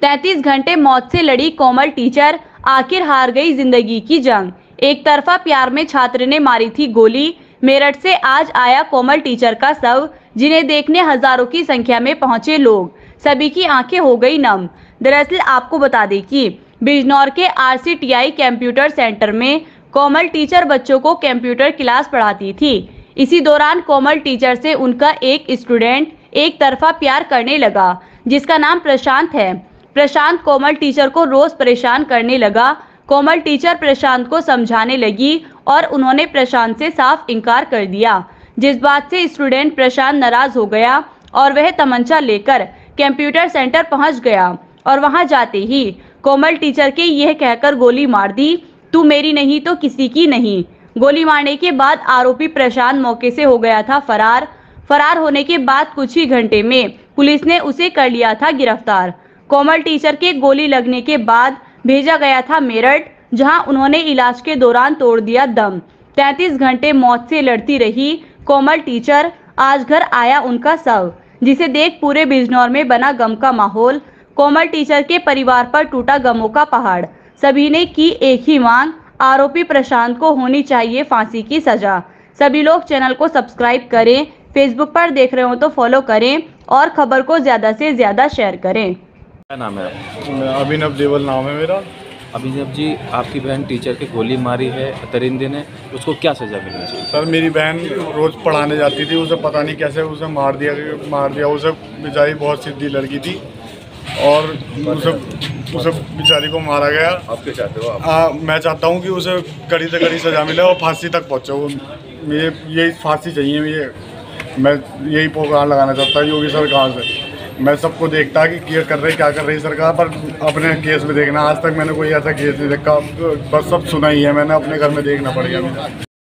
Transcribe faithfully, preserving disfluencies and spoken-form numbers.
तैंतीस घंटे मौत से लड़ी कोमल टीचर, आखिर हार गई जिंदगी की जंग। एक तरफा प्यार में छात्र ने मारी थी गोली। मेरठ से आज आया कोमल टीचर का शव, जिन्हें देखने हजारों की संख्या में पहुंचे लोग। सभी की आंखें हो गई नम। दरअसल आपको बता दें कि बिजनौर के आरसीटीआई कंप्यूटर सेंटर में कोमल टीचर बच्चों को कंप्यूटर क्लास पढ़ाती थी। इसी दौरान कोमल टीचर से उनका एक स्टूडेंट एक तरफा प्यार करने लगा, जिसका नाम प्रशांत है। प्रशांत कोमल टीचर को रोज परेशान करने लगा। कोमल टीचर प्रशांत को समझाने लगी और उन्होंने प्रशांत से साफ इनकार कर दिया, जिस बात से स्टूडेंट प्रशांत नाराज हो गया और वह तमंचा लेकर कंप्यूटर सेंटर पहुंच गया और वहां जाते ही कोमल टीचर के यह कहकर गोली मार दी, तू मेरी नहीं तो किसी की नहीं। गोली मारने के बाद आरोपी प्रशांत मौके से हो गया था फरार। फरार होने के बाद कुछ ही घंटे में पुलिस ने उसे कर लिया था गिरफ्तार। कोमल टीचर के गोली लगने के बाद भेजा गया था मेरठ, जहां उन्होंने इलाज के दौरान तोड़ दिया दम। तैंतीस घंटे मौत से लड़ती रही कोमल टीचर, आज घर आया उनका शव, जिसे देख पूरे बिजनौर में बना गम का माहौल। कोमल टीचर के परिवार पर टूटा गमों का पहाड़। सभी ने की एक ही मांग, आरोपी प्रशांत को होनी चाहिए फांसी की सजा। सभी लोग चैनल को सब्सक्राइब करें, फेसबुक पर देख रहे हो तो फॉलो करें और खबर को ज्यादा से ज्यादा शेयर करें। क्या नाम है? अभिनव देवल नाम है मेरा। अभिनव जी, आपकी बहन टीचर की गोली मारी है दरिंदे ने, उसको क्या सजा मिलनी चाहिए? सर, मेरी बहन रोज पढ़ाने जाती थी, उसे पता नहीं कैसे उसे मार दिया मार दिया उसे बेचारी बहुत सीधी लड़की थी और उसे उसे बेचारी को मारा गया। आप क्या चाहते हो? आप? आ, मैं चाहता हूँ कि उसे कड़ी से कड़ी सजा मिले और फांसी तक पहुँचे। वो मुझे यही फांसी चाहिए। मुझे मैं यही पुकार लगाना चाहता हूँ योगी सरकार से। मैं सबको देखता कि क्या कर रही क्या कर रही सरकार, पर अपने केस में देखना। आज तक मैंने कोई ऐसा केस नहीं देखा, बस सब सुना ही है मैंने, अपने घर में देखना पड़ गया मुझे।